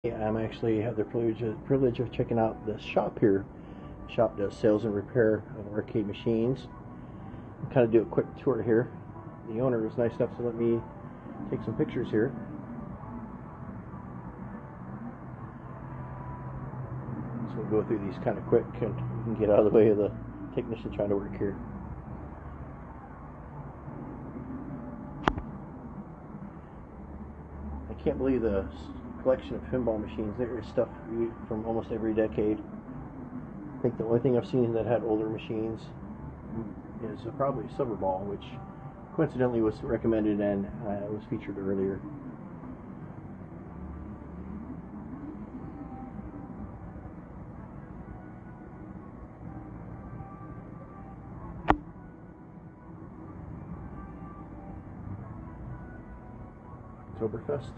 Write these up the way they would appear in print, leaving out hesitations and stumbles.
I'm actually have the privilege of checking out the shop here. The shop does sales and repair of arcade machines. I'll kind of do a quick tour here. The owner was nice enough to let me take some pictures here. So we'll go through these kind of quick and we can get out of the way of the technician trying to work here. I can't believe the collection of pinball machines. There is stuff from almost every decade. I think the only thing I've seen that had older machines is probably Silver Ball, which coincidentally was recommended and was featured earlier. Oktoberfest.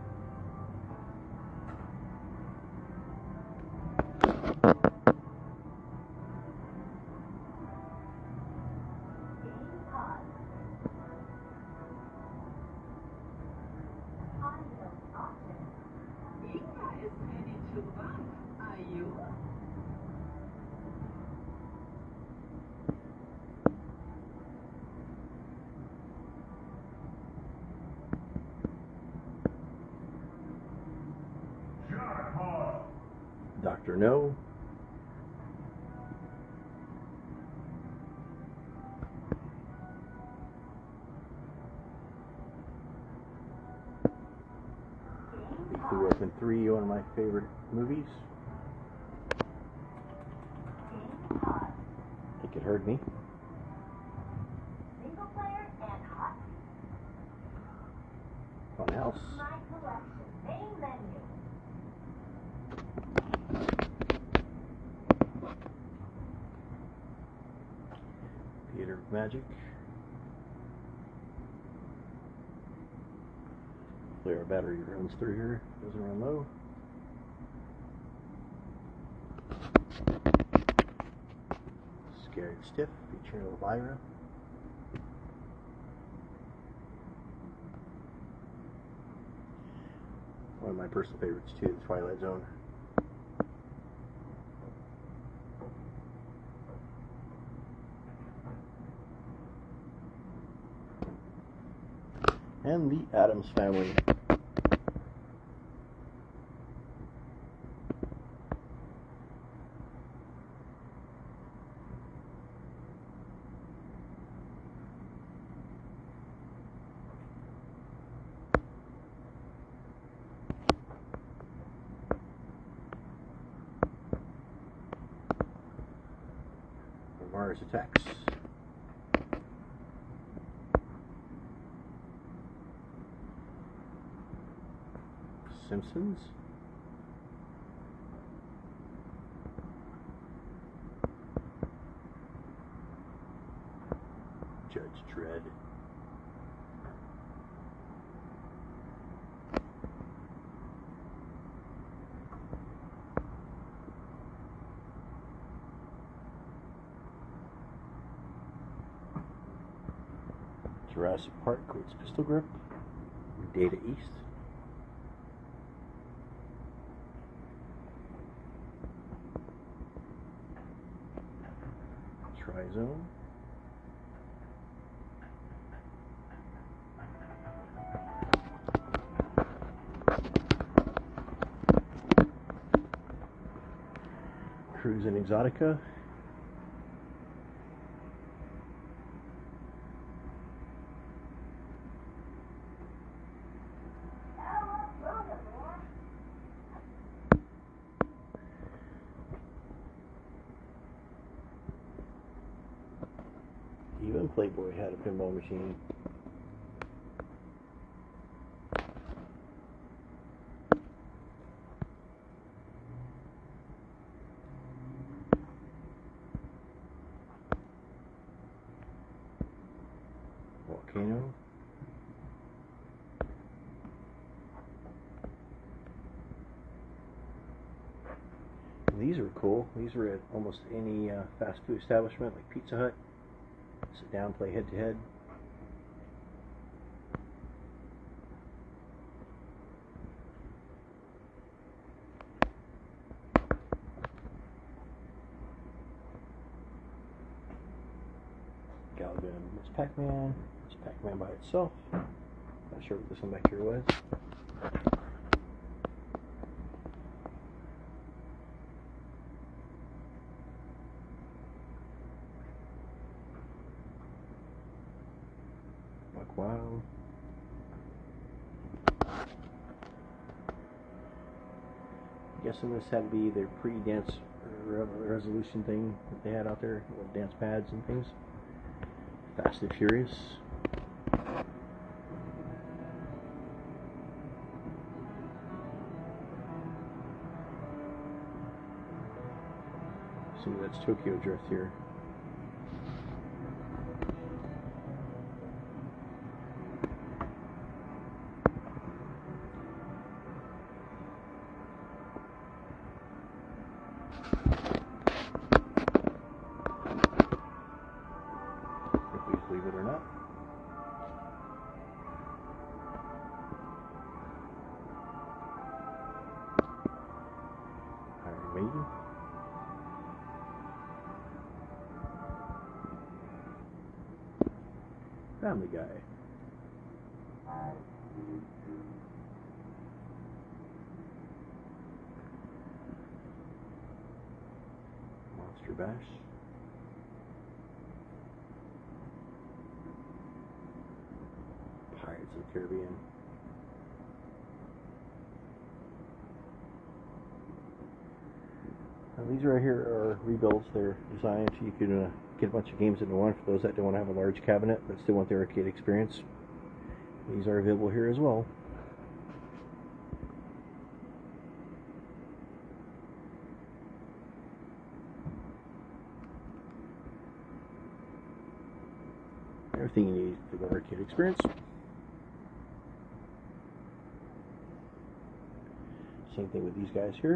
Dr. No. Lethal Weapon 3, one of my favorite movies. I think it heard me. Single player and hot. Fun house. My collection, main menu. Theater of Magic. Hopefully our battery runs through here. Doesn't run low. Scared Stiff, featuring Elvira. One of my personal favorites too, the Twilight Zone. And the Addams Family. Mars Attacks. Simpsons. Judge Dredd. Jurassic Park with its pistol grip. Data East. Zone. Cruzin Exotica. Even Playboy had a pinball machine. Volcano. These are cool. These are at almost any fast food establishment like Pizza Hut. Sit down, play head to head. Galaxia Pacman. It's Pac-Man by itself. Not sure what this one back here was. Buck Wild. I'm guessing this had to be their pre-dance resolution thing that they had out there, with dance pads and things. Fast and Furious. See, that's Tokyo Drift here. Believe it or not. Maden. Family Guy. Monster Bash. Pirates of the Carabian. Now these right here are rebuilds. They're designed so you can get a bunch of games into one for those that don't want to have a large cabinet but still want the arcade experience. These are available here as well. Everything you need for the arcade experience. Same thing with these guys here.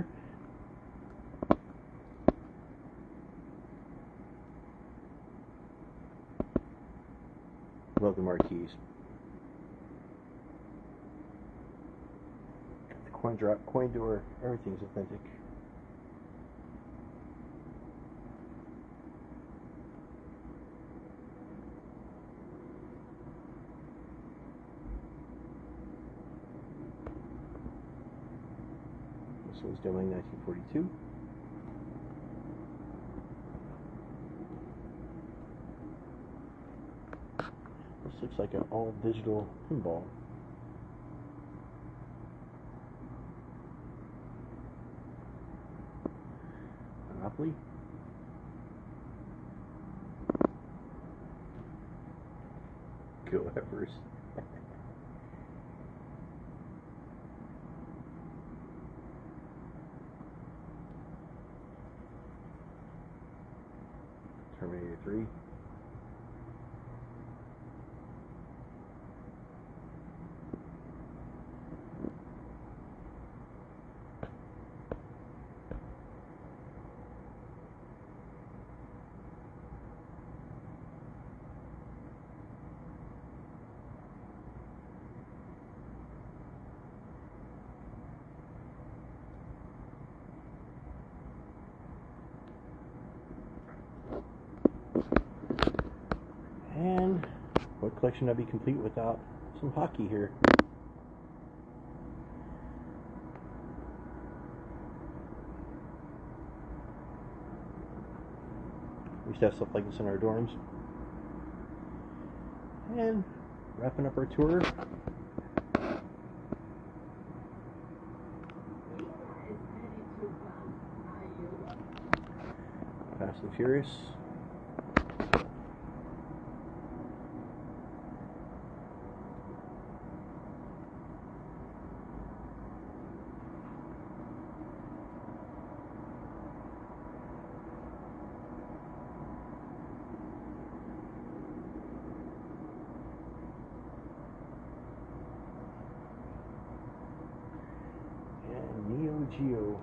Love the marquees. Got the coin drop, coin door, everything's authentic. This one's demoing 1942. This looks like an all-digital pinball. Manapolly. Good Gophers. Terminator 3. And what collection would be complete without some hockey here? We used to have stuff like this in our dorms. And wrapping up our tour. Fast and Furious. Geo.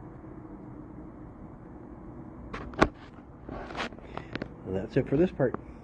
And that's it for this part.